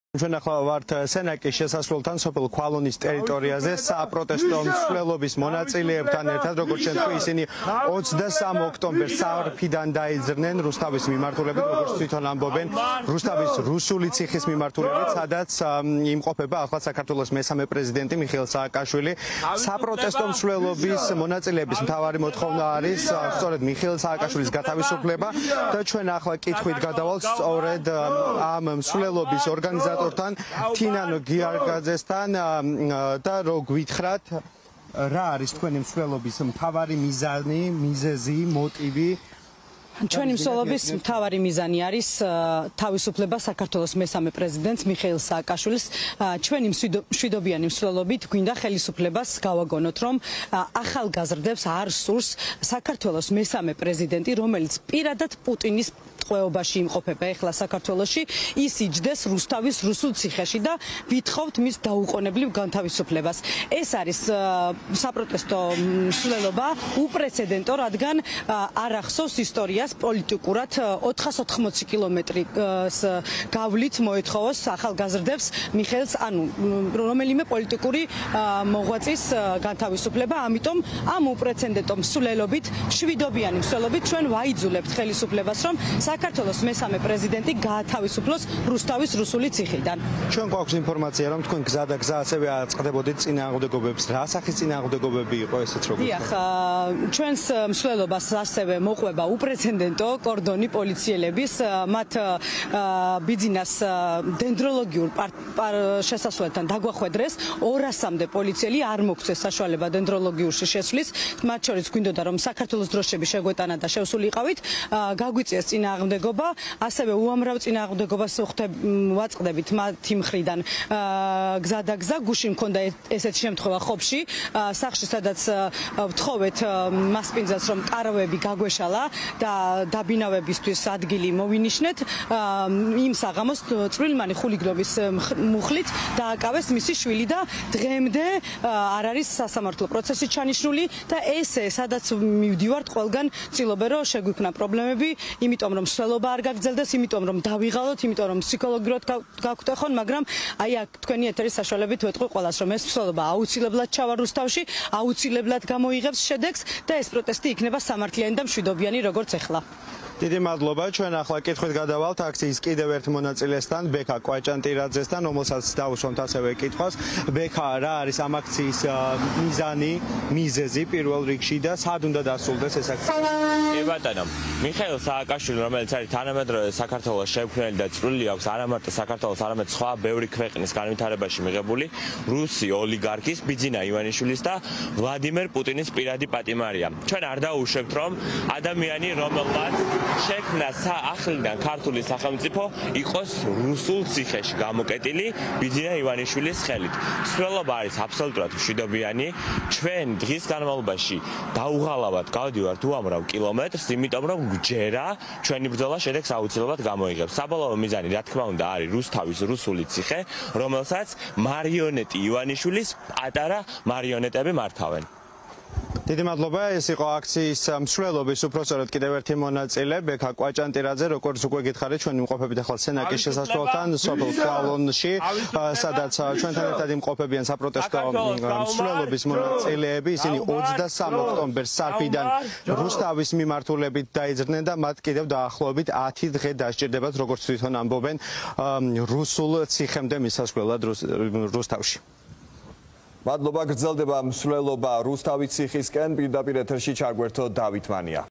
ჩვენ ახლა ვართ სენაკის შესასვლელთან სოფელ ქვალონის ტერიტორიაზე საპროტესტო მსვლელობის მონაწილეებთან ერთად, როგორც შეთქვი, ისინი 23 ოქტომბერს სარფიდან დაიძრნენ რუსთავის მიმართულებით, როგორც თვითონ ამბობენ, რუსთავის რუსული ციხის მიმართულებით, სადაც იმყოფება ახლა საქართველოს მესამე პრეზიდენტი მიხეილ სააკაშვილი. საპროტესტო მსვლელობის მონაწილეების მთავარი მოთხოვნა არის სწორედ მიხეილ სააკაშვილის გათავისუფლება და ჩვენ ახლა კითხვით გადავალთ სწორედ ამ მსვლელობის ორგანიზატორ თინან გიარგაძესთან და რო გვითხრათ რა არის თქვენი მსვლელობის მთავარი მიზანი, მიზეზი, მოტივი? ჩვენი მსვლელობის მთავარი მიზანი არის თავისუფლება საქართველოს მესამე პრეზიდენტს მიხეილ სააკაშვილის. ჩვენი მშვიდობიანი მსვლელობით გვინდა ხელისუფლებას გავაგონოთ, რომ ახალგაზრდებს არ სურს საქართველოს მესამე პრეზიდენტი, რომელიც პირადად პუტინის ყვეობაში იმყოფება ეხლა საქართველოში, ის იჯდეს რუსთავის რუსულ ციხეში და ვითხოვთ მის დაუყოვნებლივ განთავისუფლებას. ეს არის საპროტესტო მსვლელობა უპრეცედენტო, რადგან არ ახსოვს ისტორიას პოლიტიკურად 480 კილომეტრის გავლით მოეთხოვოს ახალგაზრდებს მიხეილს, ანუ რომელიმე პოლიტიკური მოღვაწის განთავისუფლება. ამიტომ ამ უპრეცედენტო მსვლელობით, მშვიდობიანი მსვლელობით ჩვენ ვაიძულებთ ხელისუფლებას, რომ საქართველოს მესამე პრეზიდენტი გაათავისუფლოს რუსთავის რუსული ციხიდან. ჩვენ გვაქვს ინფორმაცია, რომ თქვენ გზა და გზა ასევე აწყდებოდით წინააღმდეგობებს. რა სახის წინააღმდეგობები იყო ესეც როგორ? დიახ, ჩვენს მსვლელობას ასევე მოყვება უპრეცედენტო კორდონი პოლიციელების, მათ ბიძინას დენდროლოგიურ შესასვლელთან დაგვახვედრეს 200-მდე პოლიციელი, არ მოგვცეს საშუალება დენდროლოგიურში შესვლის. მათ შორის გვინდოდა, რომ საქართველოს დროშები შეგვეტანა და შევსულიყავით, გაგვიწიეს წინააღმდეგობა, ასევე უამრავ წინააღმდეგობას ვაწყდებით მათი მხრიდან გზა და გზა. გუშინ მქონდა ესეთი შემთხვევა ხობში, სახლში, სადაც ვთხოვეთ მასპინძელს, რომ ტარავები გაგვეშალა და დაბინავებისთვის ადგილი მოვინიშნეთ. იმ საღამოს წვრილმანი ხულიგნობის მუხლით დააკავეს მისი შვილი და დღემდე არ არის სასამართლო პროცესი ჩანიშნული და ესე, სადაც მივდივართ, ყველგან ცდილობენ, რომ შეგვიქმნა პრობლემები, იმიტომ რომ მსვლელობა არ გაგრძელდეს, იმიტომ რომ დავიღალოთ, იმიტომ რომ ფსიქოლოგიურად გაგვტეხონ, მაგრამ აი აქ თქვენი ეთერის საშუალებით ვეთყვი ყველას, რომ ეს მსვლელობა აუცილებლად ჩავა რუსთავში, აუცილებლად გამოიღებს შედეგს და ეს პროტესტი იქნება სამართლიანი და მშვიდობიანი, როგორც ეხლა. დიდი მადლობა. ჩვენ ახლა კითხვით გადავალთ აქციის კიდევ ერთ მონაწილესთან, ბექა კვაჭანტირაძესთან, რომელსაც დავუსვამთ ასევე კითხვას. ბექა, რა არის ამ აქციის მიზანი, მიზეზი პირველ რიგში და სად უნდა დასრულდეს ეს აქცია? კი ბატონო, მიხეილ სააკაშვილი, რომელიც არის თანამედროვე საქართველოს შემქმნელი და წვლილი აქვს არა მარტო საქართველოს, არამედ სხვა ბევრი ქვეყნის განვითარებაში მიღებული რუსი ოლიგარქის ბიძინა ივანიშვილის და ვლადიმერ პუტინის პირადი პატიმარია. ჩვენ არ დაუშვებთ, რომ ადამიანი, რომელმაც შექმნა ახლიდან ქართული სახელმწიფო, იყოს რუსულ ციხეში გამოკეტილი ბიძინა ივანიშვილის ხელით. მსვლელობა არის აბსოლუტურად მშვიდობიანი. ჩვენ დღის განმავლობაში დაუღალავად გავდივართ უამრავ კილომეტრს, იმიტომ რომ გვჯერა ჩვენი ბრძოლა შედეგს აუცილებლად გამოიღებს. საბოლოო მიზანი, რა თქმა უნდა, არის რუსთავის რუსული ციხე, რომელსაც მარიონეტი ივანიშვილის პატარა მარიონეტები მართავენ. დიდი მადლობა. ეს იყო აქციის მსვლელობის უпростоრად კიდევ ერთი მონაწილე, ბექა კვაჭანტირაძე, როგორც უკვე გითხარით, ჩვენ იმყოფებით ახლა სენაკის შესასვლელთან სოფელ ქვალონში, სადაც ჩვენთან ერთად იმყოფებიან საპროტესტო მსვლელობის მონაწილეები. ისინი 23 ოქტომბერს სარფიდან რუსთავის მიმართულებით დაიძრნენ და მათ კიდევ დაახლოებით 10 დღე დასჭირდებათ, როგორც თვითონ ამბობენ, რუსულ ციხემდე მისასვლელად რუსთავში. მადლობა. გრძელდება მსვლელობა რუსთავის ციხისკენ. პირდაპირ ეთერში ჩაგვერთო დავით მანია.